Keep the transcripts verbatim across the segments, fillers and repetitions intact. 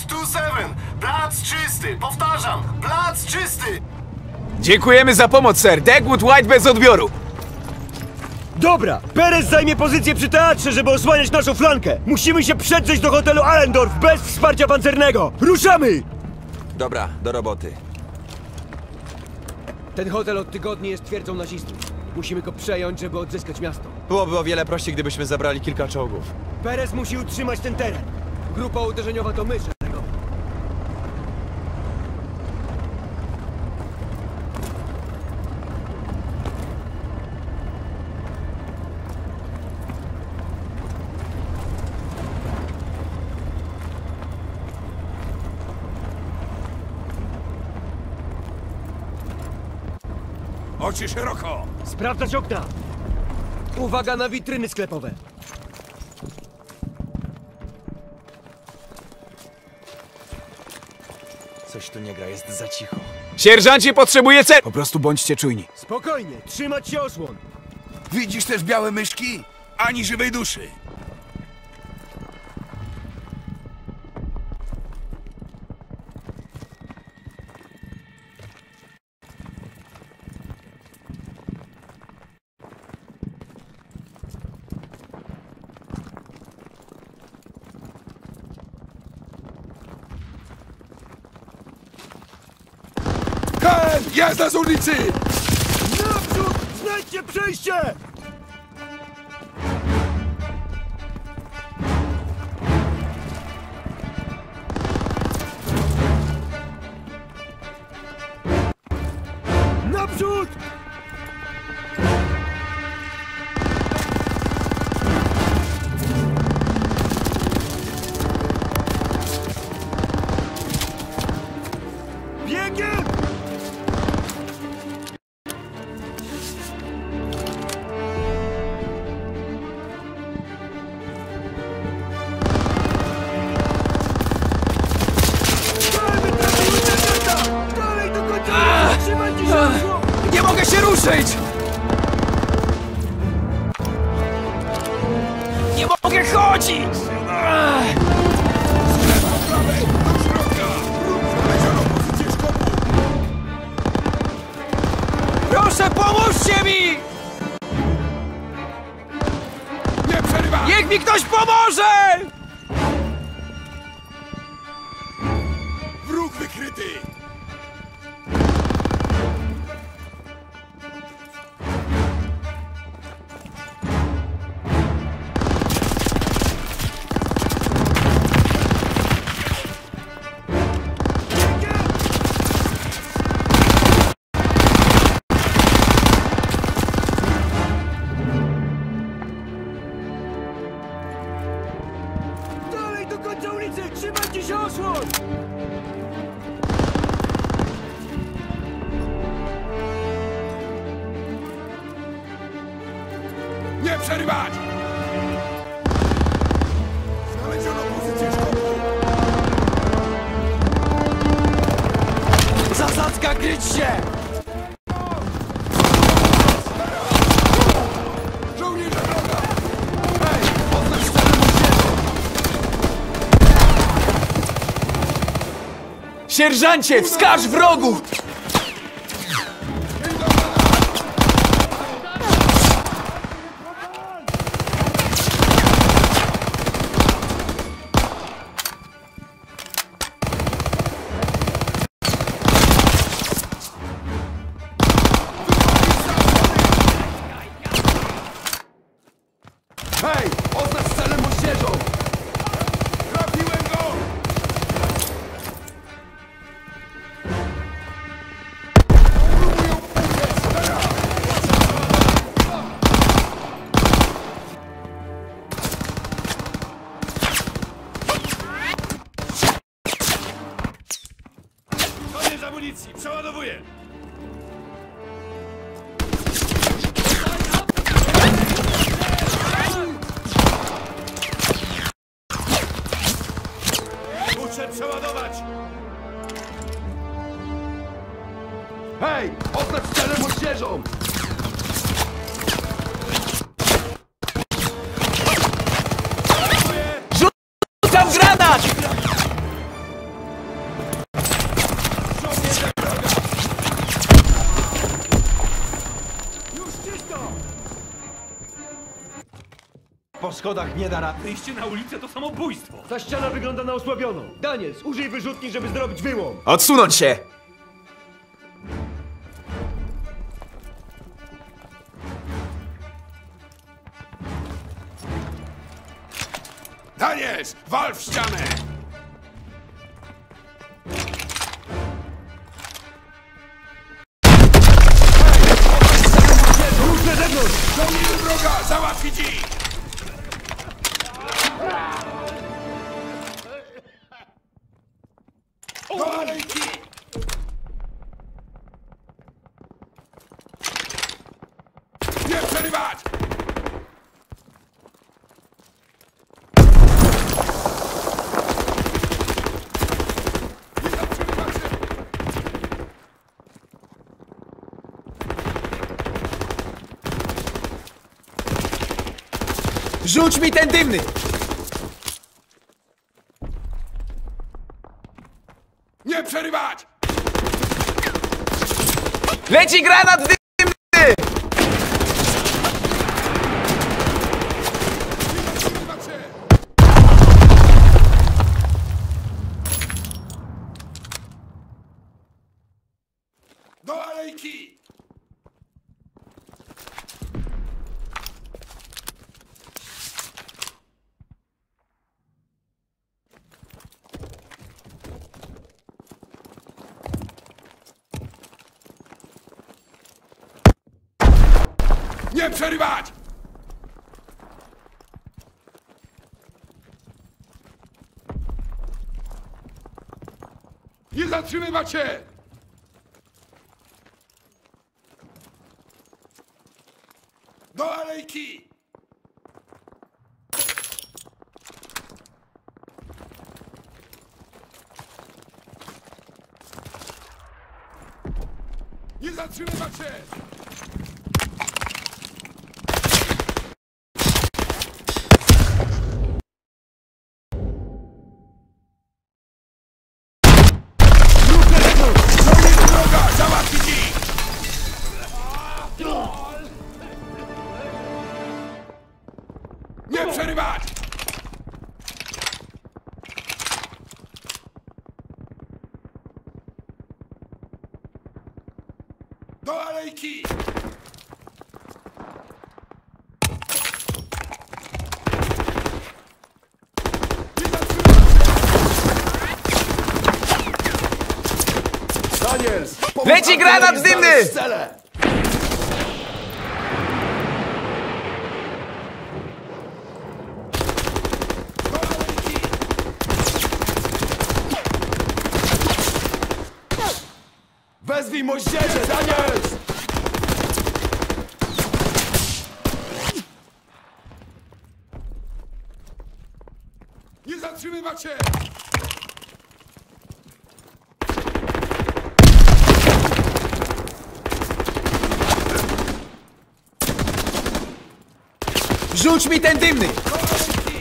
dwa siedem. Plac czysty. Powtarzam, plac czysty. Dziękujemy za pomoc, sir. Dagwood White bez odbioru. Dobra, Perez zajmie pozycję przy teatrze, żeby osłaniać naszą flankę. Musimy się przedrzeć do hotelu Allendorf bez wsparcia pancernego. Ruszamy! Dobra, do roboty. Ten hotel od tygodni jest twierdzą nazistów. Musimy go przejąć, żeby odzyskać miasto. Byłoby o wiele prościej, gdybyśmy zabrali kilka czołgów. Perez musi utrzymać ten teren. Grupa uderzeniowa to my, szerego. Oczy szeroko! Sprawdzać okna! Uwaga na witryny sklepowe! Coś tu nie gra, jest za cicho. Sierżancie, potrzebuje cel! Po prostu bądźcie czujni. Spokojnie, trzymać się osłon! Widzisz też białe myszki? Ani żywej duszy! Ken! Jazda z ulicy! Naprzód! Znajdźcie przejście! Naprzód! Biegiem! Dalej do końca! Trzymajcie się! Nie mogę się ruszyć! Nie mogę chodzić! Proszę, pomóżcie mi! Nie przerywaj! Niech mi ktoś pomoże! Wróg wykryty! Dalej do końca ulicy! Trzymajcie się osłon! Nie przerywać! Znaleziono pozycję szkoły! Zasadzka, kryć się! Żołnierze wroga! Hej, oznacz cel moździerza! Sierżancie, wskaż wrogów! Hej, oznacz celem moździerzą! Trafiłem go! Koniec amunicji! Przeładowuję! Po schodach nie da rady. Wyjście na ulicę to samobójstwo. Ta ściana wygląda na osłabioną. Daniels, użyj wyrzutni, żeby zrobić wyłom. Odsunąć się! Daniels, wal w ścianę! Rusz na zewnątrz! Żołnierze wroga, załatwić ich! Do alejki! Nie przerywać! Nie zatrzymywać się! Rzuć mi ten dymny! Nie przerywać! Leci granat dymny! Nie zatrzymywać się! Do alejki! Nie przerywać! Nie zatrzymywać się! Do alejki! Nie zatrzymywać się! Żołnierze wroga, załatwić ich! Nie przerywać! Do alejki! Nie zatrzymać się! Daniels! Leci granat dymny! Cele! Do alejki! Wezwij moździerze, Daniels! Nie zatrzymywać się! Rzuć mi ten dymny! Do alejki!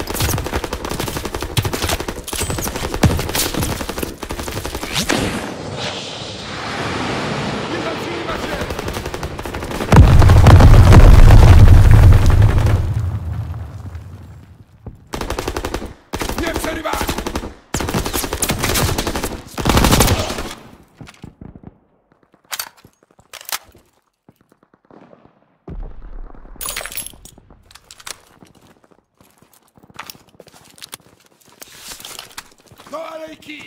Nie zatrzymywać się! Nie przerywać! Do alejki!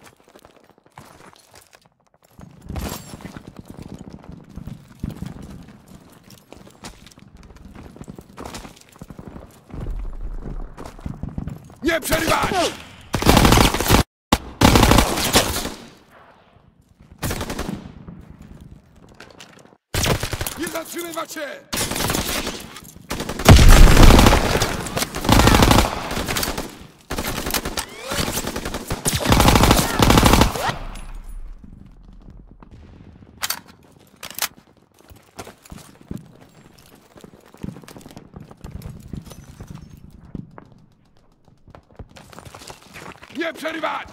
Nie przerywać! Nie zatrzymywać się! Nie przerywać!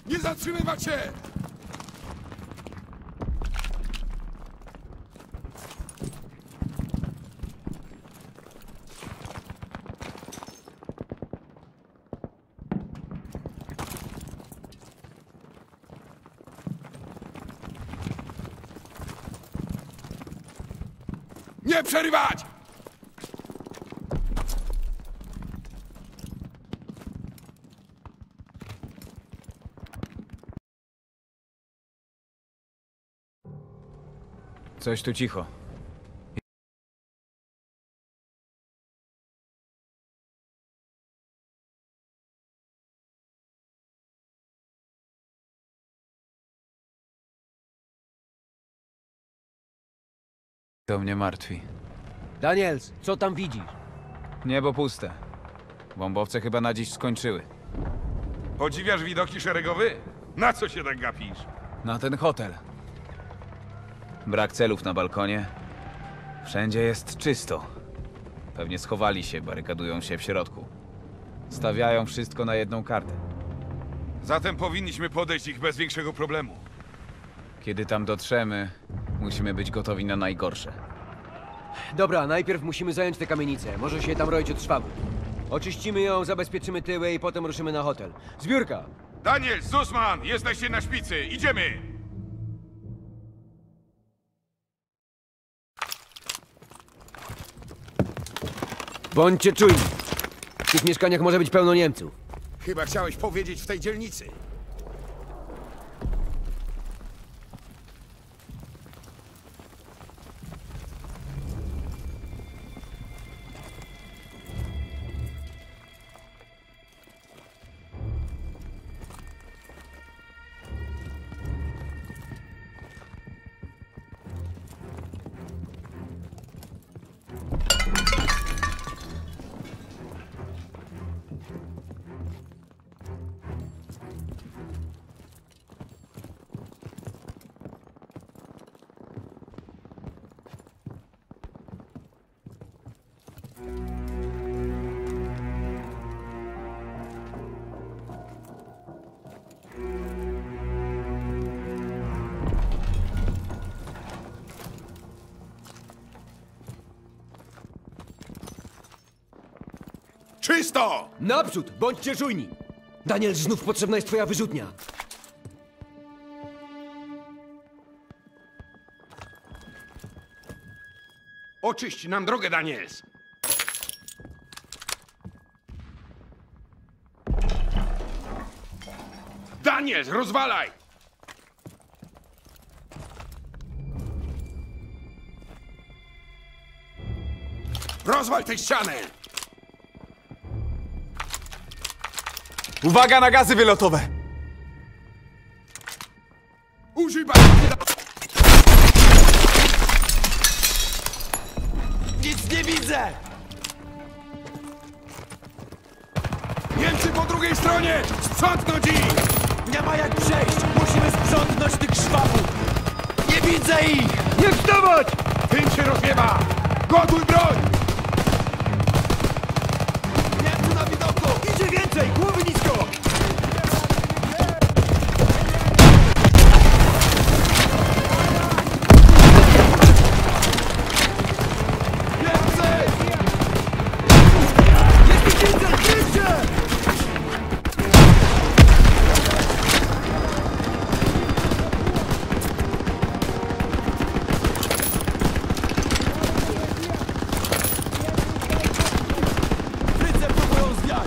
Nie zatrzymywać się! Nie przerywać! Coś tu cicho. To mnie martwi. Daniels, co tam widzisz? Niebo puste. Bombowce chyba na dziś skończyły. Podziwiasz widoki szeregowy? Na co się tak gapisz? Na ten hotel. Brak celów na balkonie. Wszędzie jest czysto. Pewnie schowali się, barykadują się w środku. Stawiają wszystko na jedną kartę. Zatem powinniśmy podejść ich bez większego problemu. Kiedy tam dotrzemy, musimy być gotowi na najgorsze. Dobra, najpierw musimy zająć tę kamienicę. Może się tam roić od szwabu. Oczyścimy ją, zabezpieczymy tyły i potem ruszymy na hotel. Zbiórka! Daniel, Zussman, jesteście na szpicy, idziemy! Bądźcie czujni. W tych mieszkaniach może być pełno Niemców. Chyba chciałeś powiedzieć w tej dzielnicy. Czysto! Naprzód! Bądźcie czujni! Daniel, znów potrzebna jest twoja wyrzutnia. Oczyść nam drogę, Daniels! Daniels, rozwalaj! Rozwal tę ścianę! Uwaga na gazy wylotowe! Użyj baterii! Nic nie widzę! Niemcy po drugiej stronie! Sprzątnąć ich! Nie ma jak przejść! Musimy sprzątnąć tych szwabów! Nie widzę ich! Nie wstawać! Tym się rozwiewa! Gotuj broń! Niemcy na widoku! Idzie więcej! Głowy nisko! Niemcy! Jest ich więcej! Kryjcie! Fryce próbują zwiać!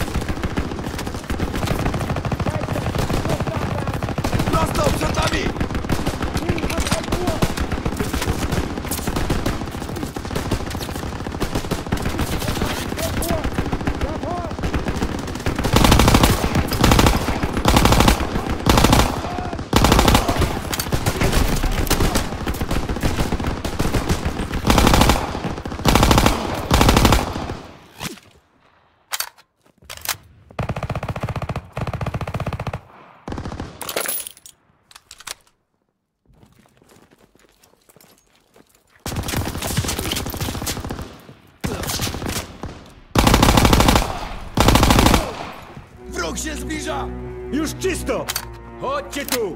Prosto przed nami! Wróg się zbliża! Już czysto! Chodźcie tu!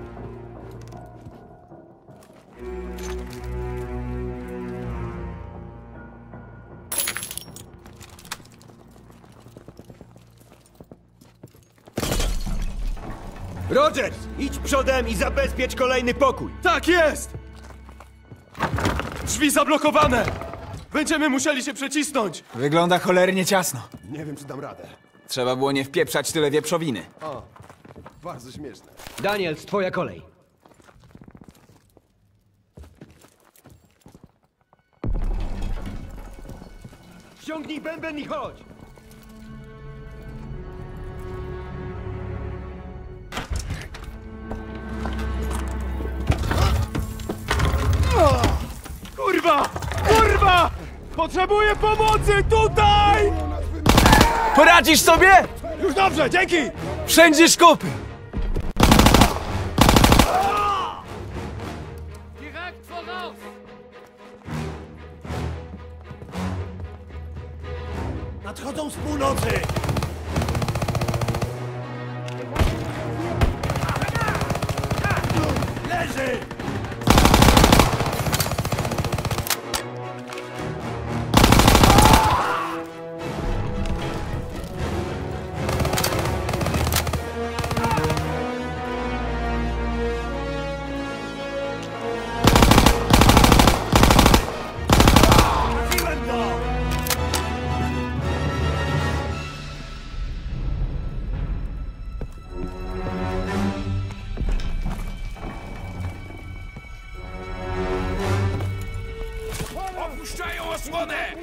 Rogers, idź przodem i zabezpiecz kolejny pokój! Tak jest! Drzwi zablokowane! Będziemy musieli się przecisnąć! Wygląda cholernie ciasno. Nie wiem, czy dam radę. Trzeba było nie wpieprzać tyle wieprzowiny. O, bardzo śmieszne. Daniels, twoja kolej. Ściągnij bęben i chodź! Kurwa! Kurwa! Potrzebuję pomocy! Tutaj! Poradzisz sobie? Już dobrze, dzięki! Wszędzie szkopy! Nadchodzą z północy! Leży! Trafiłem go! Opuszczają osłonę!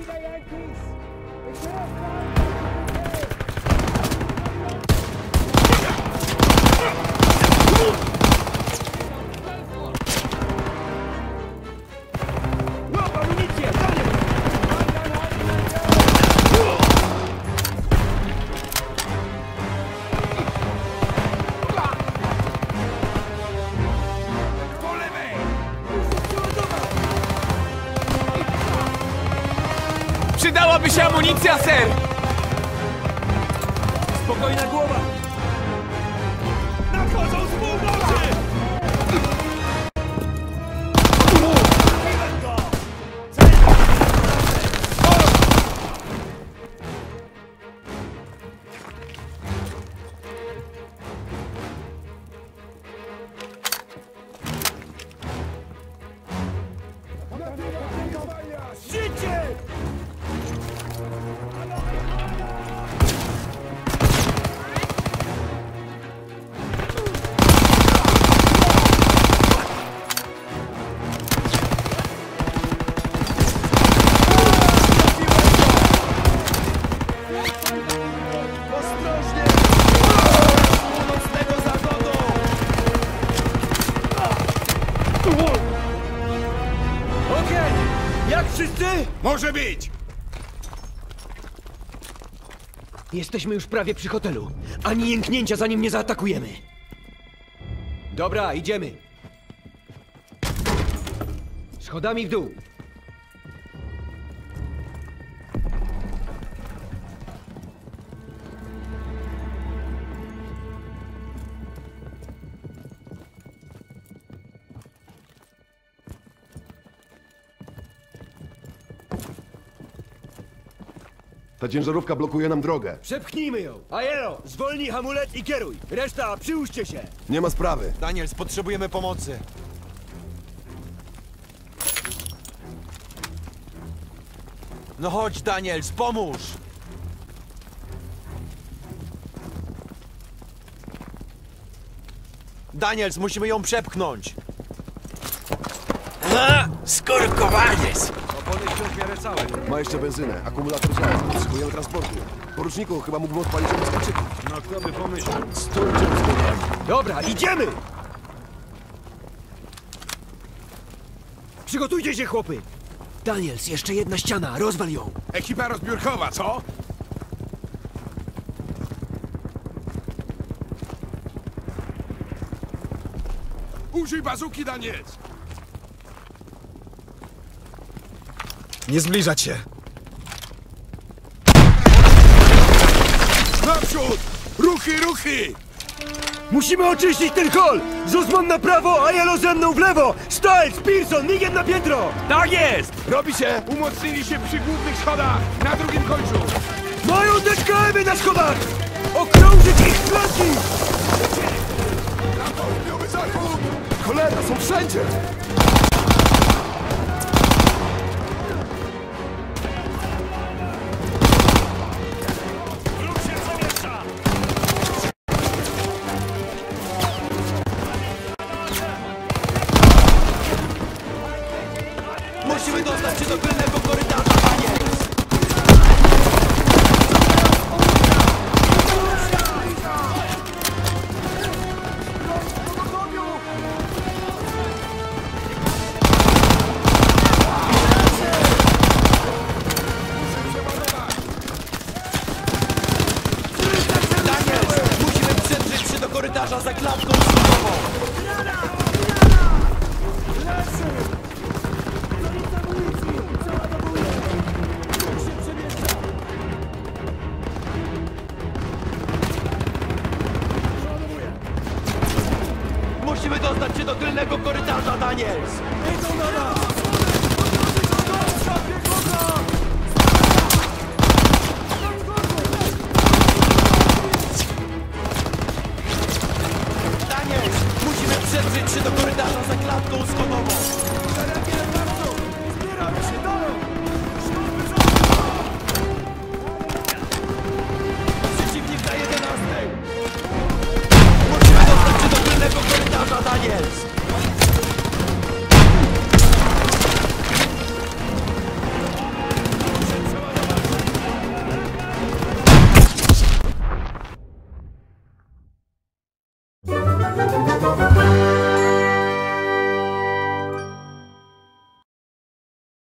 Łap amunicję! Do mnie! Po lewej! Przydałaby się amunicja, ser! Spokojna głowa! Nadchodzą z północy! Życie! Ostrożnie! Północnego zachodu! Okej! Jak wszyscy? Może być! Jesteśmy już prawie przy hotelu. Ani jęknięcia, zanim nie zaatakujemy. Dobra, idziemy. Schodami w dół. Ta ciężarówka blokuje nam drogę. Przepchnijmy ją. Ajero, zwolnij hamulec i kieruj. Reszta, przyłóżcie się. Nie ma sprawy. Daniels, potrzebujemy pomocy. No chodź, Daniels, pomóż! Daniels, musimy ją przepchnąć! Skorkowaniec! Ma jeszcze benzynę, akumulator działa, potrzebujemy transportu. Poruczniku, chyba mógłbym odpalić obcykaczyki. No kto by pomyślał? Stójcie w spokojnie. Dobra, idziemy! Przygotujcie się, chłopy! Daniels, jeszcze jedna ściana, rozwal ją! Ekipa rozbiórkowa, co? Użyj bazuki, Daniec! Nie zbliżać się! Naprzód! Ruchy, ruchy! Musimy oczyścić ten hol! Zuzman na prawo, a Jelo ze mną w lewo! Styles, Pearson, Nigen na piętro! Tak jest! Robi się! Umocnili się przy głównych schodach! Na drugim końcu! Mają też K M-y na schodach! Okrążyć ich flanki! Na południowy zachód! Cholera, są wszędzie! Musimy dostać się do tylnego korytarza, panie! Daniel, musimy przedrzeć się do korytarza za klatką schodową! Musimy dostać się do tylnego korytarza, Daniels! Idą na nas! Daniels! Musimy przedrzeć się do korytarza za klatką schodową! Zbieramy się, dalej!